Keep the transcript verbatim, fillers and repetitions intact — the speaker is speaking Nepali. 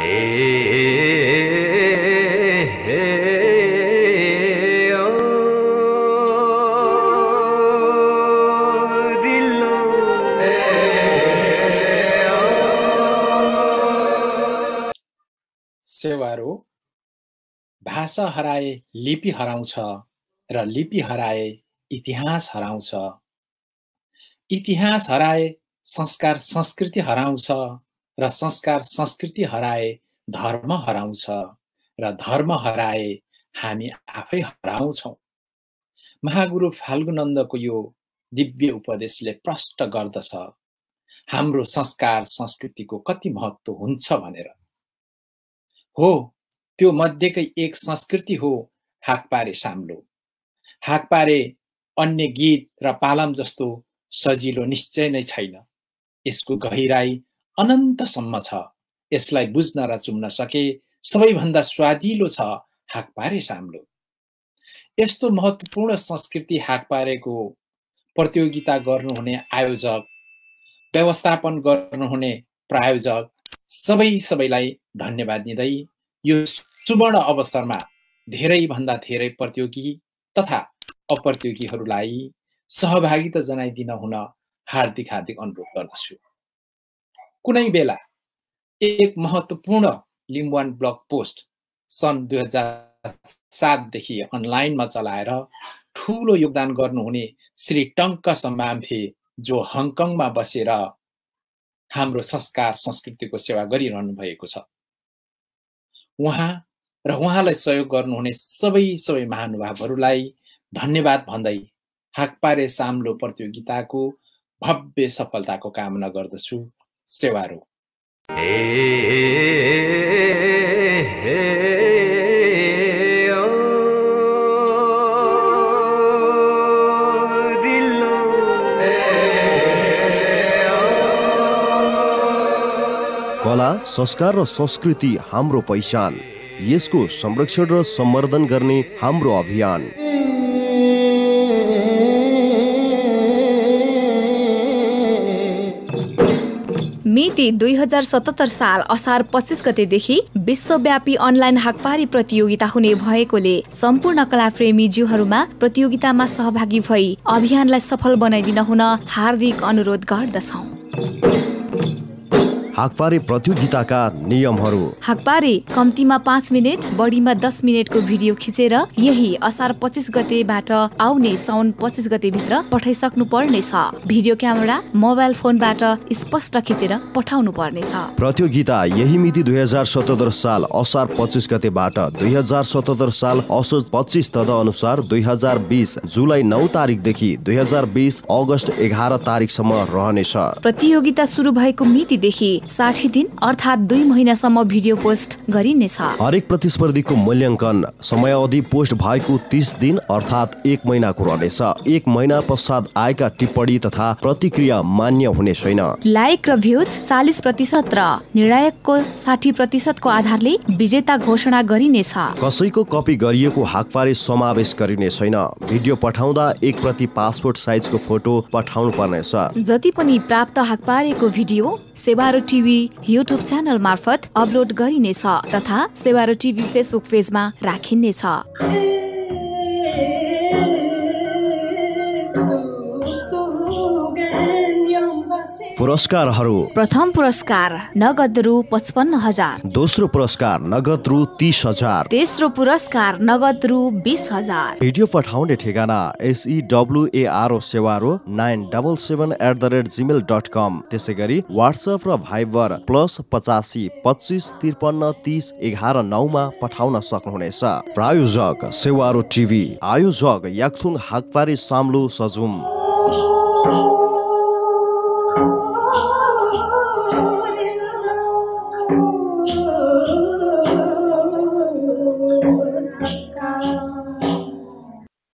सेवारो भाषा हराए लिपि हराउँछ र लिपि हराए इतिहास हराउँछ। इतिहास हराए संस्कार संस्कृति हराउँछ र संस्कार संस्कृति हराए धर्म हराउँछ र धर्म हराए हामी आफै हराउँछौं। महागुरु फाल्गुनन्दको यो दिव्य उपदेशले प्रष्ट गर्दछ हाम्रो संस्कार संस्कृतिको कति महत्त्व हुन्छ भनेर। हो, त्यो मध्येकै एक संस्कृति हो हाक्पारे साम्लो। हाक्पारे अन्य गीत र पालाम जस्तो सजिलो निश्चय नै छैन। यसको गहिराई अनन्तसम्म छ। यसलाई बुझ्न र चुम्न सके सबैभन्दा स्वादिलो छ हाक्पारे साम्लो। यस्तो महत्त्वपूर्ण संस्कृति हाक्पारेको प्रतियोगिता गर्नुहुने आयोजक, व्यवस्थापन गर्नुहुने प्रायोजक सबै सबैलाई धन्यवाद दिँदै यो सुवर्ण अवसरमा धेरै भन्दा धेरै प्रतियोगी तथा अप्रतियोगीहरूलाई सहभागिता जनाइदिन हुन हार्दिक हार्दिक अनुरोध गर्दछु। कुनै बेला एक महत्त्वपूर्ण लिम्बुवान ब्लग पोस्ट सन् दुई हजार सात देखि अनलाइनमा चलाएर ठूलो योगदान गर्नुहुने श्री टंक सम्माम्फे जो हङकङमा बसेर हाम्रो संस्कार संस्कृतिको सेवा गरिरहनु भएको छ। उहाँ र उहाँलाई सहयोग गर्नुहुने सबै सबै महानुभावहरूलाई धन्यवाद भन्दै हाक्पारे साम्लो प्रतियोगिताको भव्य सफलताको कामना गर्दछु। सेवारो। कला, संस्कार र संस्कृति हाम्रो पहिचान। यसको संरक्षण र सम्वर्धन गर्ने हाम्रो अभियान। मिति दुई हजार सतहत्तर साल असार पच्चीस गतेदेखि विश्वव्यापी अनलाइन हाक्पारे प्रतियोगिता हुने भएकोले सम्पूर्ण कलाप्रेमीज्यूहरूमा प्रतियोगितामा सहभागी भई अभियानलाई सफल बनाइदिन हुन हार्दिक अनुरोध गर्दछौं। हाक्पारे प्रतियोगिताका नियमहरू। हाक्पारे कम्तीमा पाँच मिनट बढीमा दस मिनटको भिडियो खिचेर यही असार पच्चीस गतेबाट आउने साउन पच्चीस गतेभित्र पठाइसक्नु पर्नेछ। भिडियो क्यामेरा मोबाइल फोनबाट स्पष्ट खिचेर पठाउनु पर्नेछ। प्रतियोगिता यही मिति दुई हजार सतहत्तर साल असार पच्चीस गतेबाट दुई हजार सतहत्तर साल असोज पच्चीस तद अनुसार दुई हजार बीस जुलाई नौ तारिकदेखि दुई हजार बीस अगस्त एघार तारिकसम्म रहनेछ। प्रतियोगिता सुरु भएको मितिदेखि साठी दिन अर्थात दुई महिनासम्म भिडियो पोस्ट गरिनेछ। हरेक प्रतिस्पर्धीको मूल्याङ्कन समयावधि पोस्ट भएको तीस दिन अर्थात एक महिनाको रहनेछ। एक महिना पश्चात आएका टिप्पणी तथा प्रतिक्रिया मान्य हुने छैन। लाइक र भ्यूज चालीस प्रतिशत र निर्णायकको साठी प्रतिशतको आधारले विजेता घोषणा गरिनेछ। कसैको कपी गरिएको हाक्पारे समावेश गरिने छैन। भिडियो पठाउँदा एक प्रति पासपोर्ट साइजको फोटो पठाउनु पर्नेछ। जति पनि प्राप्त हाक्पारेको video Sewaro TV YouTube channel मार्फत अपलोड गरिनेछ तथा सेवारो टिभी फेसबुक पेजमा राखिनेछ। पुरस्कारहरू। प्रथम पुरस्कार नगद रु पचपन्न हजार। दोस्रो पुरस्कार नगद रु तीस हजार। तेस्रो पुरस्कार नगद रु बीस हजार। भिडियो पठाउने ठेगाना S E W A R O Sewaro nine double seven at the rate Gmail dot com. त्यसै गरी वाट्सएप र भाइबर प्लस पचासी पच्चिस त्रिपन्न तीस एघार नौमा पठाउन सक्नुहुनेछ। प्रायोजक सेवारो टिभी। आयोजक याक्थुङ हाक्पारे साम्लो सजुम।